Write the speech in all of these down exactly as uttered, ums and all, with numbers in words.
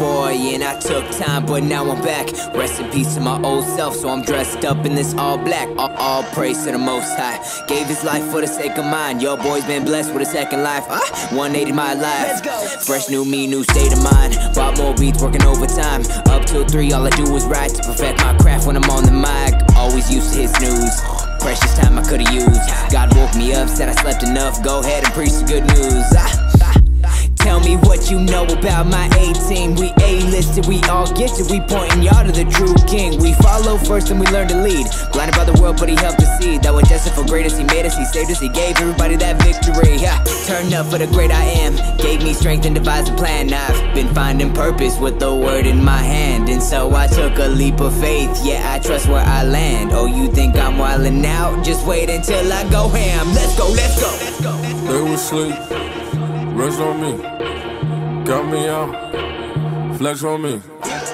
boy, and I took time, but now I'm back. Rest in peace to my old self, so I'm dressed up in this all black. All, all praise to the Most High. Gave his life for the sake of mine. Your boy's been blessed with a second life. uh, one eighty my life. Let's go. Fresh new me, new state of mind. Bought more beats, working overtime. Up till three, all I do is write to perfect my craft when I'm on the mic. Always used to hit snooze. Precious time I could've used. God woke me up, said I slept enough. Go ahead and preach the good news. ah. Tell me what you know about my A-team. We A-listed, we all gifted. We pointing y'all to the true king. We follow first and we learn to lead. Blinded by the world, but he helped us see that we're destined for greatness. He made us, he saved us, he gave everybody that victory. yeah. Turn up for the great I am. Gave me strength and devised a plan. I've been finding purpose with the word in my hand, and so I took a leap of faith. Yeah, I trust where I land. Oh, you think I'm wildin' out? Just wait until I go ham. Let's go, let's go, let's go, let's go. They was sleep, rest on me. Got me out, flex on me.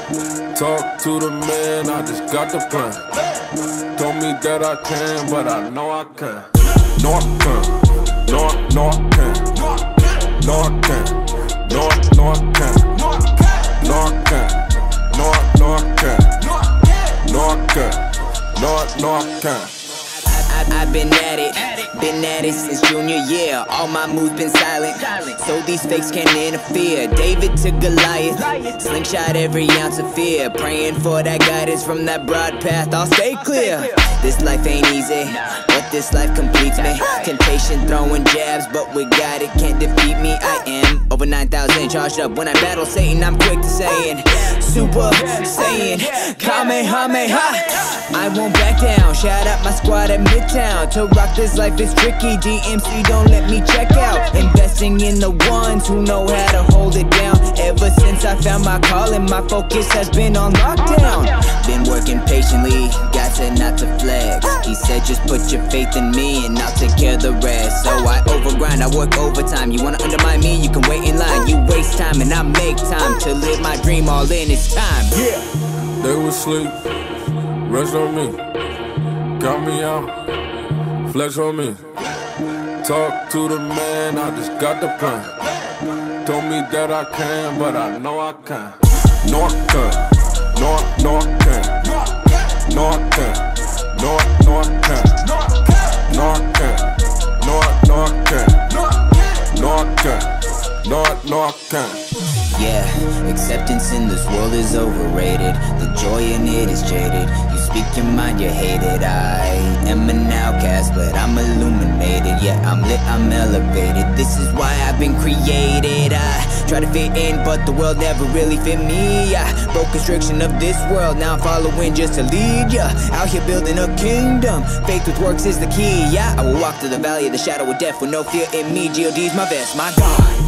Talk to the man, I just got the plan. Told me that I can, but I know I can. No I can, no I, no I can. No I can, no I, no I can. No I can, no I, no I can. No I can, no I, no I can. I, I've been at it, been at it since junior year. All my moves been silent, so these fakes can't interfere. David to Goliath, slingshot every ounce of fear. Praying for that guidance from that broad path, I'll stay clear. This life ain't easy, but this life completes me. Temptation throwing jabs, but we got it, can't defeat me. I am over nine thousand charged up. When I battle Satan, I'm quick to saying Super Saiyan, Kamehameha. I won't back down, shout out my squad at Midtown. To rock this life is tricky, D M C don't let me check out. Investing in the ones who know how to hold it down. Ever since I found my calling, my focus has been on lockdown. Been working patiently, got to not to flex. He said just put your faith in me and I'll take care of the rest. So I overgrind, I work overtime. You wanna undermine me, you can wait in line. You waste time and I make time to live my dream all in, it's time. Yeah. They was sleep, rest on me. Got me out, flex on me. Talk to the man, I just got the plan. Told me that I can, but I know I can. No I can, no I, no I can. No I can, no I, no I can. No I can, no I, no I can. No I can, no I, no I can. Yeah, acceptance in this world is overrated. The joy in it is jaded. You speak your mind, you hate it. I am an outcast, but I'm illuminated. Yeah, I'm lit, I'm elevated. This is why I've been created. I try to fit in, but the world never really fit me. I broke constriction of this world, now I'm following just to lead ya. Out here building a kingdom, faith with works is the key. Yeah, I will walk through the valley of the shadow of death with no fear in me. G O D's my best, my God.